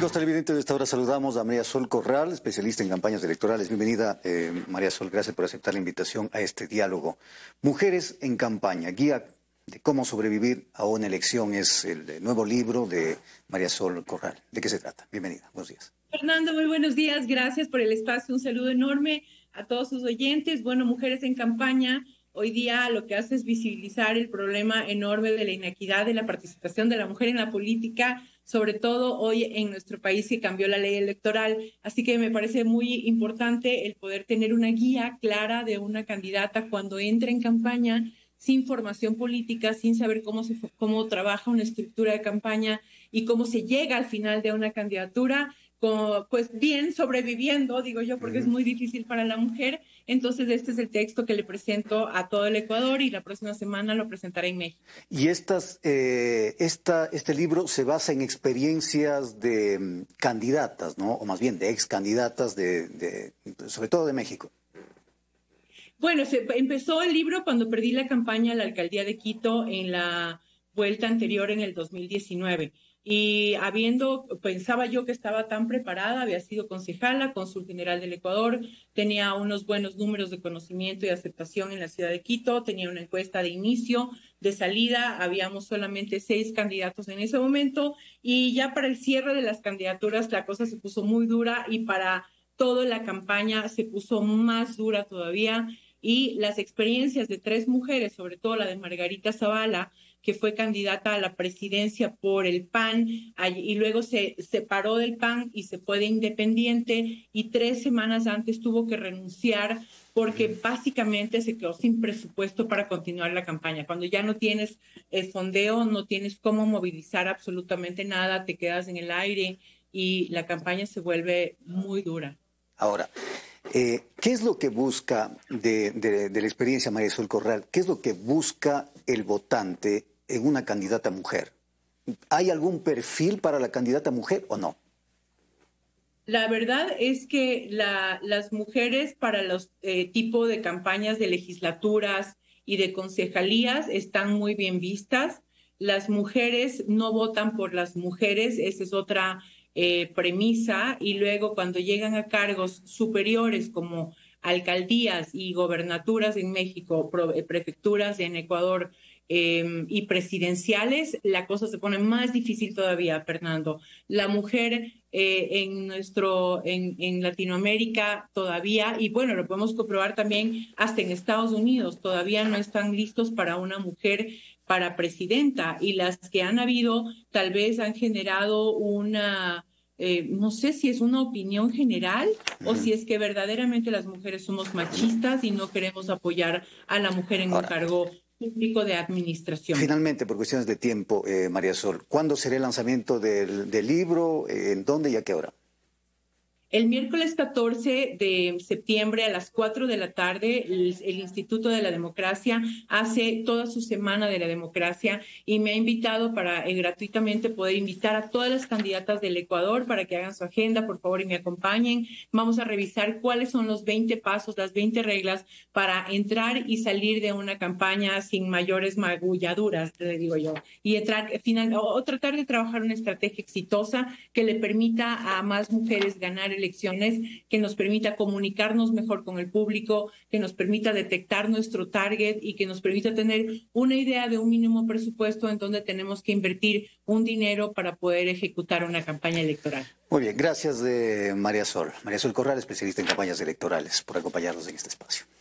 Amigos televidentes, de esta hora saludamos a María Sol Corral, especialista en campañas electorales. Bienvenida, María Sol, gracias por aceptar la invitación a este diálogo. Mujeres en campaña, guía de cómo sobrevivir a una elección, es el nuevo libro de María Sol Corral. ¿De qué se trata? Bienvenida, buenos días. Fernando, muy buenos días, gracias por el espacio, un saludo enorme a todos sus oyentes. Bueno, Mujeres en Campaña, hoy día lo que hace es visibilizar el problema enorme de la inequidad de la participación de la mujer en la política, sobre todo hoy en nuestro país que cambió la ley electoral. Así que me parece muy importante el poder tener una guía clara de una candidata cuando entra en campaña, sin formación política, sin saber cómo trabaja una estructura de campaña y cómo se llega al final de una candidatura, pues bien sobreviviendo, digo yo, porque es muy difícil para la mujer. Entonces este es el texto que le presento a todo el Ecuador y la próxima semana lo presentaré en México. Y este libro se basa en experiencias de candidatas, ¿no? O más bien de ex candidatas, sobre todo de México. Bueno, empezó el libro cuando perdí la campaña a la alcaldía de Quito en la vuelta anterior en el 2019. Y pensaba yo que estaba tan preparada, había sido concejala, cónsul general del Ecuador, tenía unos buenos números de conocimiento y aceptación en la ciudad de Quito, tenía una encuesta de inicio, de salida, habíamos solamente 6 candidatos en ese momento, y ya para el cierre de las candidaturas la cosa se puso muy dura y para toda la campaña se puso más dura todavía. Y las experiencias de 3 mujeres, sobre todo la de Margarita Zavala, que fue candidata a la presidencia por el PAN y luego se separó del PAN y se fue de independiente, y 3 semanas antes tuvo que renunciar porque básicamente se quedó sin presupuesto para continuar la campaña. Cuando ya no tienes fondeo, no tienes cómo movilizar absolutamente nada, te quedas en el aire y la campaña se vuelve muy dura. Ahora, ¿qué es lo que busca de la experiencia María Sol Corral? ¿Qué es lo que busca el votante en una candidata mujer? ¿Hay algún perfil para la candidata mujer o no? La verdad es que las mujeres para los tipos de campañas de legislaturas y de concejalías están muy bien vistas. Las mujeres no votan por las mujeres, esa es otra premisa, y luego cuando llegan a cargos superiores como alcaldías y gobernaturas en México, prefecturas en Ecuador y presidenciales, la cosa se pone más difícil todavía, Fernando. La mujer en Latinoamérica todavía, y bueno, lo podemos comprobar también hasta en Estados Unidos, todavía no están listos para una mujer para presidenta, y las que han habido tal vez han generado no sé si es una opinión general o si es que verdaderamente las mujeres somos machistas y no queremos apoyar a la mujer en un cargo público de administración. Finalmente, por cuestiones de tiempo, María Sol, ¿cuándo será el lanzamiento del libro? ¿En dónde y a qué hora? El miércoles 14 de septiembre a las 4 de la tarde, el Instituto de la Democracia hace toda su semana de la democracia y me ha invitado para gratuitamente poder invitar a todas las candidatas del Ecuador para que hagan su agenda, por favor, y me acompañen. Vamos a revisar cuáles son los 20 pasos, las 20 reglas para entrar y salir de una campaña sin mayores magulladuras, le digo yo, y tratar de trabajar una estrategia exitosa que le permita a más mujeres ganar elecciones, que nos permita comunicarnos mejor con el público, que nos permita detectar nuestro target y que nos permita tener una idea de un mínimo presupuesto en donde tenemos que invertir un dinero para poder ejecutar una campaña electoral. Muy bien, gracias María Sol. María Sol Corral, especialista en campañas electorales, por acompañarnos en este espacio.